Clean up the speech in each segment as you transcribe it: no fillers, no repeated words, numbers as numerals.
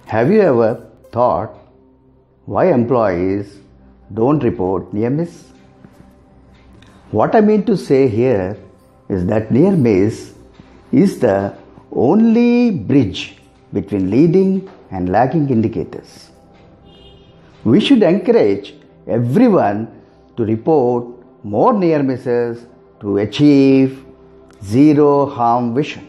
Have you ever thought why employees don't report near miss? What I mean to say here is that near miss is the only bridge between leading and lagging indicators. We should encourage everyone to report more near misses to achieve zero harm vision.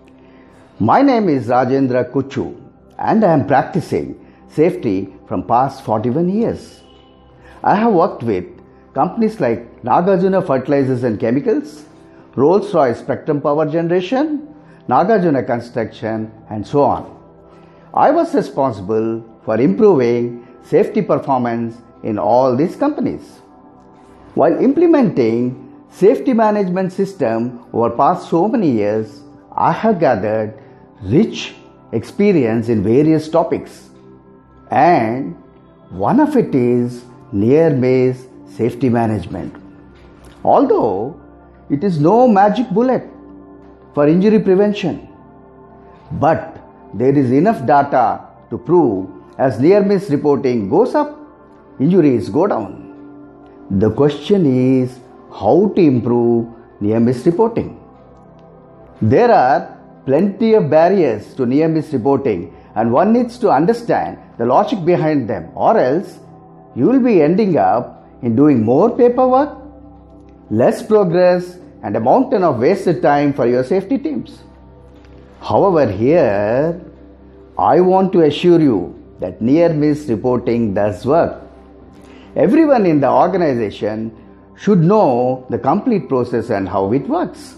My name is Rajendra Kuchu and I am practicing safety from past 41 years. I have worked with companies like Nagarjuna Fertilizers and Chemicals, Rolls-Royce Spectrum Power Generation, Nagarjuna Construction and so on. I was responsible for improving safety performance in all these companies. While implementing safety management system over past so many years, I have gathered rich experience in various topics, and one of it is near miss safety management. Although it is no magic bullet for injury prevention, but there is enough data to prove as near miss reporting goes up, injuries go down. The question is how to improve near miss reporting. There are plenty of barriers to near miss reporting and one needs to understand the logic behind them, or else you will be ending up in doing more paperwork, less progress and a mountain of wasted time for your safety teams. However, here I want to assure you that near miss reporting does work. Everyone in the organization should know the complete process and how it works.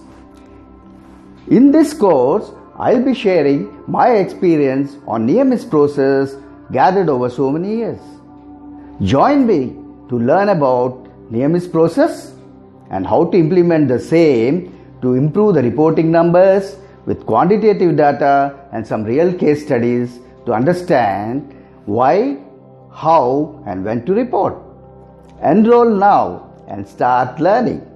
In this course, I'll be sharing my experience on near miss process gathered over so many years. Join me to learn about near miss process and how to implement the same to improve the reporting numbers with quantitative data and some real case studies to understand why, how and when to report. Enroll now and start learning.